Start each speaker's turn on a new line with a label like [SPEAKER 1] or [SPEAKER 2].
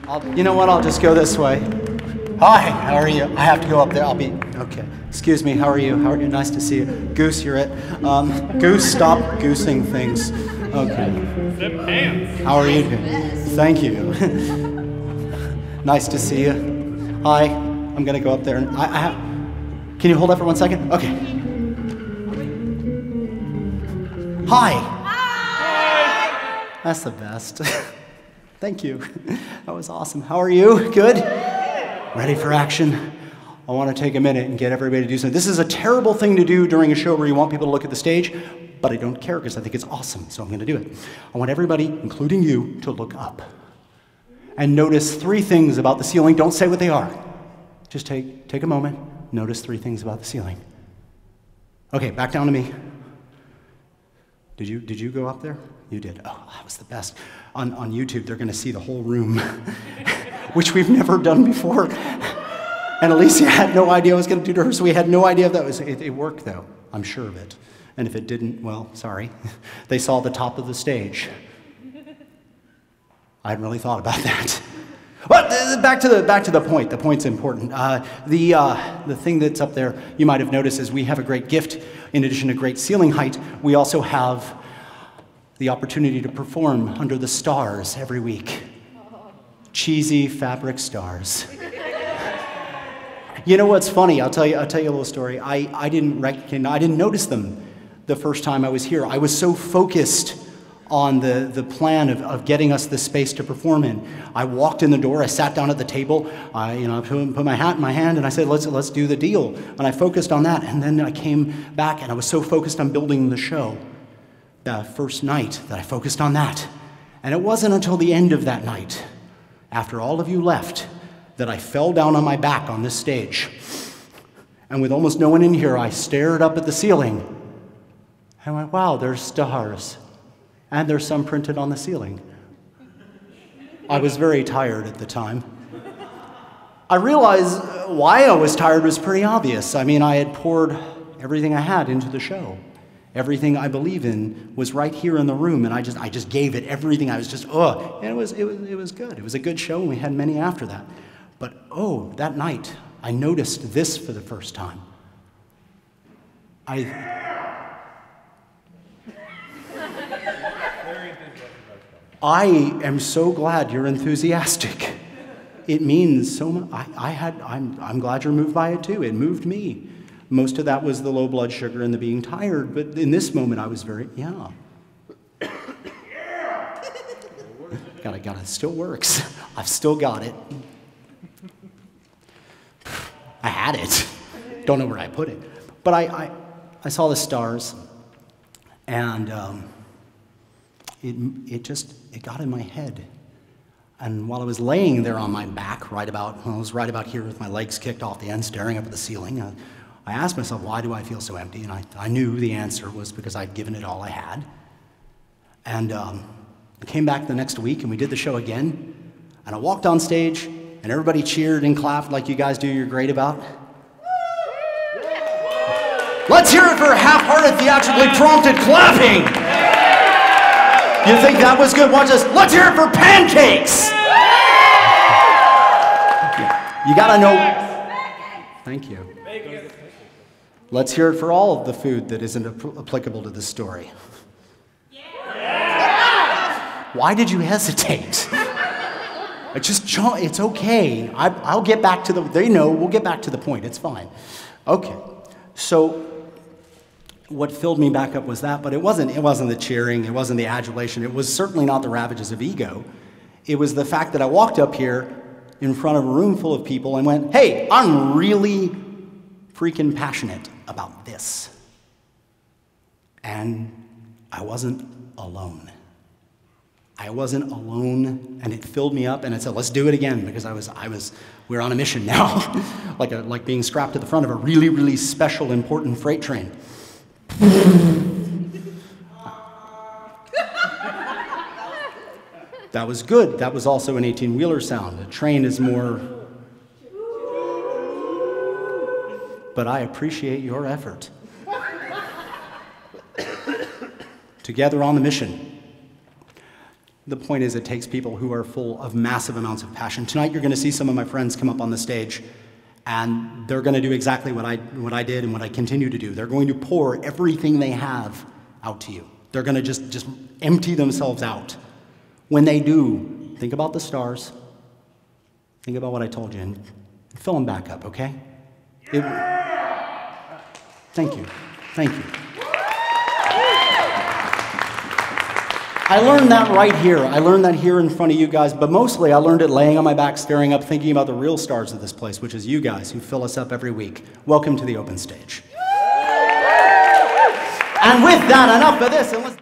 [SPEAKER 1] You know what? I'll just go this way. Hi, how are you? I have to go up there. I'll be okay. Excuse me. How are you? How are you? Nice to see you. Goose, you're it. Goose, stop goosing things. Okay.
[SPEAKER 2] Zip hands.
[SPEAKER 1] How are you? Thank you. Nice to see you. Hi. I'm gonna go up there and I have. Can you hold that for 1 second? Okay. Hi.
[SPEAKER 2] Hi.
[SPEAKER 1] That's the best. Thank you. That was awesome. How are you? Good? Ready for action? I want to take a minute and get everybody to do something. This is a terrible thing to do during a show where you want people to look at the stage, but I don't care because I think it's awesome, so I'm going to do it. I want everybody, including you, to look up and notice 3 things about the ceiling. Don't say what they are. Just take a moment, notice 3 things about the ceiling. Okay, back down to me. Did you go up there? You did. Oh, that was the best. On YouTube, they're going to see the whole room, which we've never done before. And Alicia had no idea what I was going to do to her, so we had no idea if that was. It worked, though. I'm sure of it. And if it didn't, well, sorry. They saw the top of the stage. I hadn't really thought about that. But back to the point. The point's important. The thing that's up there, you might have noticed, is we have a great gift. In addition to great ceiling height, we also have the opportunity to perform under the stars every week. Cheesy fabric stars. You know what's funny? I'll tell you a little story. I didn't notice them the first time I was here. I was so focused on the plan of getting us the space to perform in. I walked in the door, I sat down at the table, I put my hat in my hand and I said, let's do the deal. And I focused on that, and then I came back and I was so focused on building the show that first night that I focused on that. And it wasn't until the end of that night, after all of you left, that I fell down on my back on this stage. And with almost no one in here, I stared up at the ceiling and went, wow, there's stars. And there's some printed on the ceiling. I was very tired at the time. I realized why I was tired was pretty obvious. I mean, I had poured everything I had into the show. Everything I believe in was right here in the room, and I just gave it everything. I was just, and it was good. It was a good show, and we had many after that. But that night, I noticed this for the first time. I am so glad you're enthusiastic. It means so much. I'm glad you're moved by it too. It moved me. Most of that was the low blood sugar and the being tired, but in this moment I was very, yeah. Got it, still works. I've still got it. I had it. Don't know where I put it. But I saw the stars, and it got in my head. And while I was laying there on my back, I was right about here with my legs kicked off the end, staring up at the ceiling, I asked myself, why do I feel so empty? And I knew the answer was because I'd given it all I had. And I came back the next week, and we did the show again. And I walked on stage, and everybody cheered and clapped like you guys do, you're great about. Let's hear it for half-hearted, theatrically prompted clapping. You think that was good? Watch this. Let's hear it for pancakes. You gotta know. Thank you. Let's hear it for all of the food that isn't applicable to this story. Why did you hesitate? It's okay. I'll get back to we'll get back to the point. It's fine. Okay. So what filled me back up was that, but it wasn't the cheering, it wasn't the adulation, it was certainly not the ravages of ego. It was the fact that I walked up here in front of a room full of people and went, hey, I'm really freaking passionate about this. And I wasn't alone. I wasn't alone, and it filled me up, and it said, let's do it again, because we're on a mission now, like being strapped to the front of a really, really special, important freight train. That was good. That was also an 18-wheeler sound. A train is more, but I appreciate your effort. Together on the mission. The point is, it takes people who are full of massive amounts of passion. Tonight, you're going to see some of my friends come up on the stage, and they're going to do exactly what I did and what I continue to do. They're going to pour everything they have out to you. They're going to just empty themselves out. When they do, think about the stars. Think about what I told you, and fill them back up, okay? Thank you. Thank you. I learned that right here. I learned that here in front of you guys, but mostly I learned it laying on my back, staring up, thinking about the real stars of this place, which is you guys who fill us up every week. Welcome to the open stage. And with that, enough of this, and let's